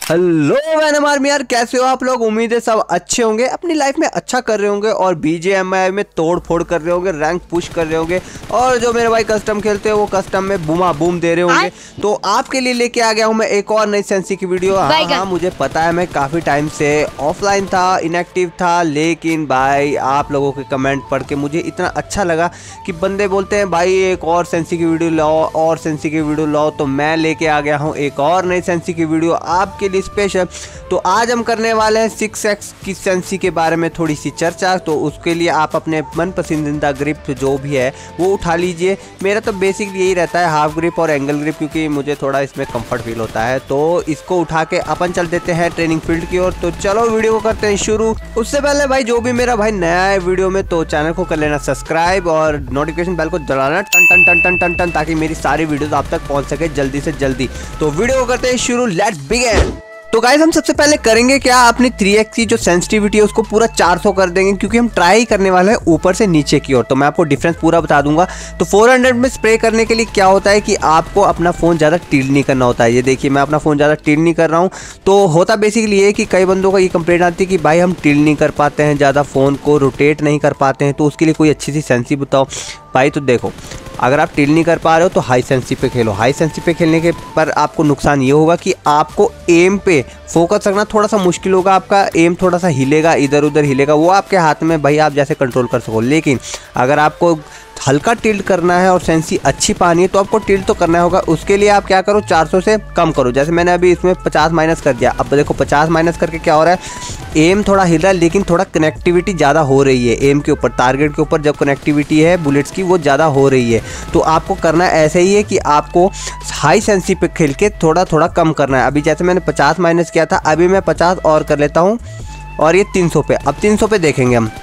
Hello Venom army यार, कैसे हो आप लोग। उम्मीद है सब अच्छे होंगे, अपनी लाइफ में अच्छा कर रहे होंगे और BGMI में तोड़ फोड़ कर रहे होंगे, रैंक पुश कर रहे होंगे। और जो मेरे भाई कस्टम खेलते हैं वो कस्टम में बूमा बूम दे रहे होंगे। तो आपके लिए लेके आ गया हूँ मैं एक और नई सेंसी की वीडियो। हाँ, मुझे पता है मैं काफ़ी टाइम से ऑफलाइन था, इनएक्टिव था, लेकिन भाई आप लोगों के कमेंट पढ़ के मुझे इतना अच्छा लगा कि बंदे बोलते हैं भाई एक और सेंसी की वीडियो लाओ और सेंसी की वीडियो लाओ। तो मैं लेके आ गया हूँ एक और नई सेंसी की वीडियो आपके लिए स्पेशल। तो आज हम करने वाले हैं 6x की सेंसी के बारे में थोड़ी सी चर्चा। तो उसके लिए आप अपने मन पसंदीदा ग्रिप जो भी है वो उठा लीजिए। मेरा तो बेसिकली यही रहता है, हाफ ग्रिप और एंगल ग्रिप, क्योंकि मुझे थोड़ा इसमें कंफर्ट फील होता है। तो इसको उठा के अपन चल देते हैं ट्रेनिंग फील्ड की ओर। तो चलो वीडियो को करते हैं शुरू। उससे पहले भाई जो भी मेरा भाई नया है वीडियो में, तो चैनल को कर लेना सब्सक्राइब और नोटिफिकेशन बेल को दबाना टन टन टन टन टन टन, ताकि मेरी सारी वीडियोस आप तक पहुंच सके जल्दी से जल्दी। तो वीडियो को करते हैं शुरू, लेट्स बिगिन। तो गाइस हम सबसे पहले करेंगे क्या, अपनी 3x की जो सेंसिटिविटी है उसको पूरा 400 कर देंगे, क्योंकि हम ट्राई करने वाले हैं ऊपर से नीचे की ओर। तो मैं आपको डिफरेंस पूरा बता दूंगा। तो 400 में स्प्रे करने के लिए क्या होता है कि आपको अपना फ़ोन ज़्यादा टिल्ट नहीं करना होता है। ये देखिए मैं अपना फ़ोन ज़्यादा टिल्ट नहीं कर रहा हूँ। तो होता बेसिकली ये है कि कई बंदों का ये कंप्लेंट आती है कि भाई हम टिल्ट नहीं कर पाते हैं, ज़्यादा फ़ोन को रोटेट नहीं कर पाते हैं। तो उसके लिए कोई अच्छी सी सेंसी बताओ भाई। तो देखो, अगर आप टिल नहीं कर पा रहे हो तो हाई सेंसी पे खेलो। हाई सेंसी पे खेलने के पर आपको नुकसान ये होगा कि आपको एम पे फोकस रखना थोड़ा सा मुश्किल होगा। आपका एम थोड़ा सा हिलेगा, इधर उधर हिलेगा, वो आपके हाथ में भाई, आप जैसे कंट्रोल कर सको। लेकिन अगर आपको हल्का टिल्ट करना है और सेंसी अच्छी पानी है तो आपको टिल्ट तो करना होगा। उसके लिए आप क्या करो, 400 से कम करो। जैसे मैंने अभी इसमें 50 माइनस कर दिया। अब देखो 50 माइनस करके क्या हो रहा है, एम थोड़ा हिल रहा है लेकिन थोड़ा कनेक्टिविटी ज़्यादा हो रही है। एम के ऊपर, टारगेट के ऊपर जब कनेक्टिविटी है बुलेट्स की वो ज़्यादा हो रही है। तो आपको करना ऐसे ही है कि आपको हाई सेंसी पे खेल के थोड़ा थोड़ा कम करना है। अभी जैसे मैंने 50 माइनस किया था, अभी मैं 50 और कर लेता हूँ और ये 300 पे। अब 300 पे देखेंगे हम।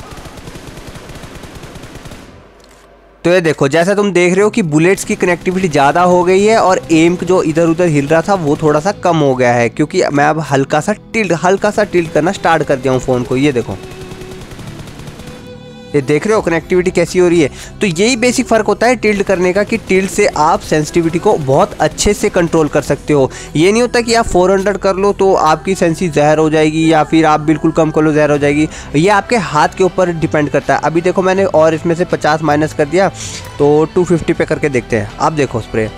तो ये देखो, जैसा तुम देख रहे हो कि बुलेट्स की कनेक्टिविटी ज़्यादा हो गई है और एम जो इधर उधर हिल रहा था वो थोड़ा सा कम हो गया है, क्योंकि मैं अब हल्का सा टिल्ट करना स्टार्ट कर दिया हूँ फ़ोन को। ये देखो, ये देख रहे हो कनेक्टिविटी कैसी हो रही है। तो यही बेसिक फ़र्क होता है टिल्ट करने का, कि टिल्ट से आप सेंसिटिविटी को बहुत अच्छे से कंट्रोल कर सकते हो। ये नहीं होता कि आप 400 कर लो तो आपकी सेंसी जहर हो जाएगी, या फिर आप बिल्कुल कम कर लो जहर हो जाएगी। ये आपके हाथ के ऊपर डिपेंड करता है। अभी देखो मैंने और इसमें से 50 माइनस कर दिया, तो 250 पे करके देखते हैं। आप देखो स्प्रे,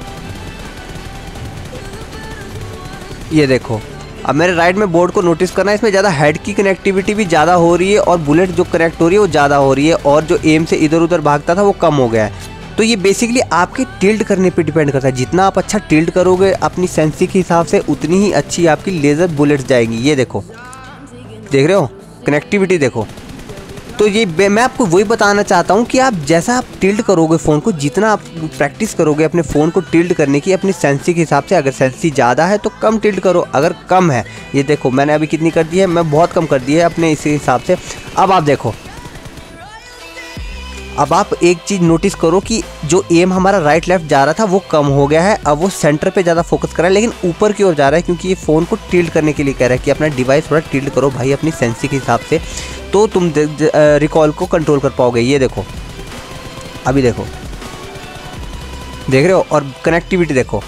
ये देखो। अब मेरे राइट में बोर्ड को नोटिस करना है, इसमें ज़्यादा हेड की कनेक्टिविटी भी ज़्यादा हो रही है और बुलेट जो कनेक्ट हो रही है वो ज़्यादा हो रही है, और जो एम से इधर उधर भागता था वो कम हो गया है। तो ये बेसिकली आपके टिल्ट करने पे डिपेंड करता है। जितना आप अच्छा टिल्ट करोगे अपनी सेंसी के हिसाब से, उतनी ही अच्छी आपकी लेज़र बुलेट्स जाएगी। ये देखो, देख रहे हो कनेक्टिविटी देखो। तो ये मैं आपको वही बताना चाहता हूँ कि आप जैसा आप टिल्ट करोगे फ़ोन को, जितना आप प्रैक्टिस करोगे अपने फ़ोन को टिल्ट करने की अपनी सेंसी के हिसाब से। अगर सेंसी ज़्यादा है तो कम टिल्ट करो, अगर कम है, ये देखो मैंने अभी कितनी कर दी है, मैं बहुत कम कर दी है अपने इसी हिसाब से। अब आप देखो, अब आप एक चीज़ नोटिस करो कि जो एम हमारा राइट लेफ्ट जा रहा था वो कम हो गया है। अब वो सेंटर पे ज़्यादा फोकस कर रहा है, लेकिन ऊपर की ओर जा रहा है, क्योंकि ये फ़ोन को टिल्ट करने के लिए कह रहा है कि अपना डिवाइस थोड़ा टिल्ट करो भाई अपनी सेंसी के हिसाब से, तो तुम रिकॉल को कंट्रोल कर पाओगे। ये देखो, अभी देखो, देख रहे हो, और कनेक्टिविटी देखो।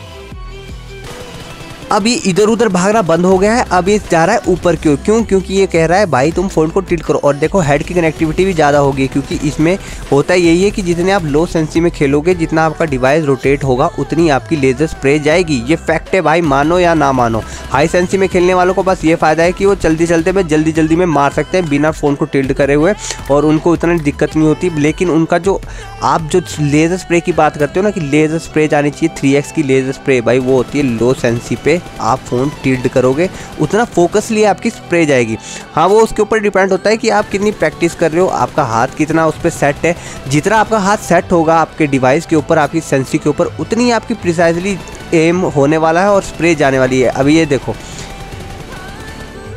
अब ये इधर उधर भागना बंद हो गया है, अब ये जा रहा है ऊपर की ओर। क्यों? क्योंकि ये कह रहा है भाई तुम फ़ोन को टिल्ट करो। और देखो हेड की कनेक्टिविटी भी ज़्यादा होगी, क्योंकि इसमें होता यही है कि जितने आप लो सेंसी में खेलोगे, जितना आपका डिवाइस रोटेट होगा, उतनी आपकी लेज़र स्प्रे जाएगी। ये फैक्ट है भाई, मानो या ना मानो। हाई सेंसी में खेलने वालों को बस ये फ़ायदा है कि वो जल्दी जल्दी में मार सकते हैं बिना फ़ोन को टिल्ट करे हुए, और उनको इतना दिक्कत नहीं होती। लेकिन उनका जो आप जो लेज़र स्प्रे की बात करते हो ना, कि लेज़र स्प्रे जानी चाहिए 3x की लेज़र स्प्रे, भाई वो होती है लो सेंसी पे आप फ़ोन टिल्ट करोगे उतना फोकसली आपकी स्प्रे जाएगी। हाँ, वो उसके ऊपर डिपेंड होता है कि आप कितनी प्रैक्टिस कर रहे हो, आपका हाथ कितना उस पर सेट है। जितना आपका हाथ सेट होगा आपके डिवाइस के ऊपर, आपकी सेंसी के ऊपर, उतनी आपकी प्रिसाइजली एम होने वाला है और स्प्रे जाने वाली है। अभी ये देखो,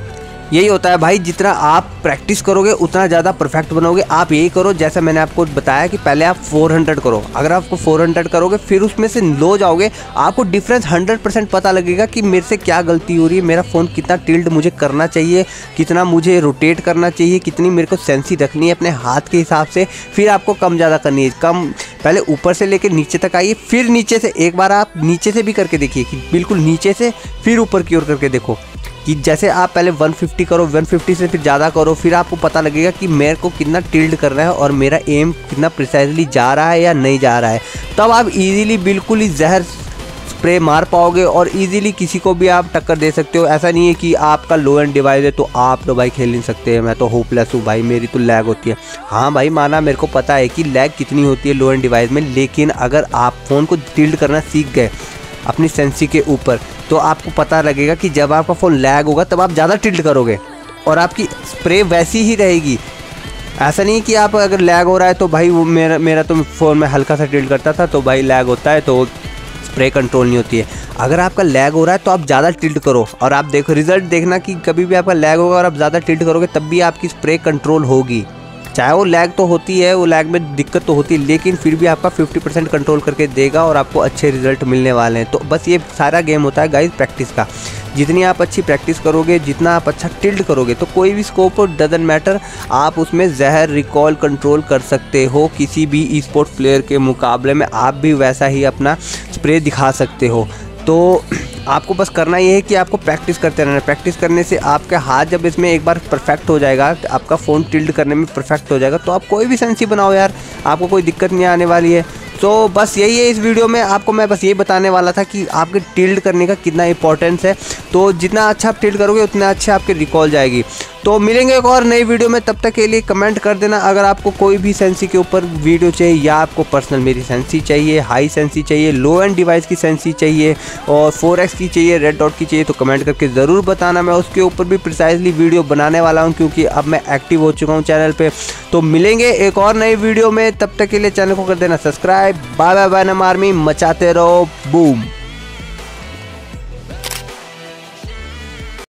यही होता है भाई, जितना आप प्रैक्टिस करोगे उतना ज़्यादा परफेक्ट बनोगे। आप यही करो जैसा मैंने आपको बताया कि पहले आप 400 करो। अगर आपको 400 करोगे फिर उसमें से लो जाओगे, आपको डिफरेंस 100% पता लगेगा कि मेरे से क्या गलती हो रही है, मेरा फ़ोन कितना टिल्ट मुझे करना चाहिए, कितना मुझे रोटेट करना चाहिए, कितनी मेरे को सेंसी रखनी है अपने हाथ के हिसाब से। फिर आपको कम ज़्यादा करनी है, कम पहले ऊपर से लेकर नीचे तक आइए, फिर नीचे से एक बार आप नीचे से भी करके देखिए कि बिल्कुल नीचे से फिर ऊपर की ओर करके देखो कि जैसे आप पहले 150 करो, 150 से फिर ज़्यादा करो, फिर आपको पता लगेगा कि मेरे को कितना टिल्ट करना है और मेरा एम कितना प्रिसाइजली जा रहा है या नहीं जा रहा है। तब आप इजीली बिल्कुल ही जहर स्प्रे मार पाओगे और इजीली किसी को भी आप टक्कर दे सकते हो। ऐसा नहीं है कि आपका लो एंड डिवाइस है तो आप तो भाई खेल नहीं सकते, मैं तो होपलेस हूँ भाई, मेरी तो लैग होती है। हाँ भाई माना, मेरे को पता है कि लैग कितनी होती है लो एंड डिवाइस में, लेकिन अगर आप फ़ोन को टिल्ट करना सीख गए अपनी सेंसी के ऊपर तो आपको पता लगेगा कि जब आपका फ़ोन लैग होगा तब आप ज़्यादा टिल्ट करोगे और आपकी स्प्रे वैसी ही रहेगी। ऐसा नहीं कि आप अगर लैग हो रहा है तो भाई वो मेरा तो फ़ोन में हल्का सा टिल्ट करता था तो भाई लैग होता है तो स्प्रे कंट्रोल नहीं होती है। अगर आपका लैग हो रहा है तो आप ज़्यादा टिल्ट करो और आप देखो रिजल्ट देखना कि कभी भी आपका लैग होगा और आप ज़्यादा टिल्ट करोगे तब भी आपकी स्प्रे कंट्रोल होगी। चाहे वो लैग तो होती है, वो लैग में दिक्कत तो होती है, लेकिन फिर भी आपका 50% कंट्रोल करके देगा और आपको अच्छे रिजल्ट मिलने वाले हैं। तो बस ये सारा गेम होता है गाइस प्रैक्टिस का। जितनी आप अच्छी प्रैक्टिस करोगे, जितना आप अच्छा टिल्ट करोगे तो कोई भी स्कोप डजंट मैटर, आप उसमें जहर रिकॉल कंट्रोल कर सकते हो। किसी भी ई स्पोर्ट प्लेयर के मुकाबले में आप भी वैसा ही अपना स्प्रे दिखा सकते हो। तो आपको बस करना ये है कि आपको प्रैक्टिस करते रहना। प्रैक्टिस करने से आपका हाथ जब इसमें एक बार परफेक्ट हो जाएगा, आपका फ़ोन टिल्ट करने में परफेक्ट हो जाएगा, तो आप कोई भी सेंसी बनाओ यार, आपको कोई दिक्कत नहीं आने वाली है। तो बस यही है इस वीडियो में आपको मैं बस ये बताने वाला था कि आपके टिल्ट करने का कितना इंपॉर्टेंस है। तो जितना अच्छा आप टिल्ट करोगे उतना अच्छा आपके रिकॉल जाएगी। तो मिलेंगे एक और नई वीडियो में, तब तक के लिए कमेंट कर देना अगर आपको कोई भी सेंसी के ऊपर वीडियो चाहिए या आपको पर्सनल मेरी सेंसी चाहिए, हाई सेंसी चाहिए, लो एंड डिवाइस की सेंसी चाहिए और 4x की चाहिए, रेड डॉट की चाहिए, तो कमेंट करके ज़रूर बताना। मैं उसके ऊपर भी प्रिसाइजली वीडियो बनाने वाला हूँ क्योंकि अब मैं एक्टिव हो चुका हूँ चैनल पे। तो मिलेंगे एक और नई वीडियो में, तब तक के लिए चैनल को कर देना subscribe. Bye bye bye army, मचाते रहो बूम।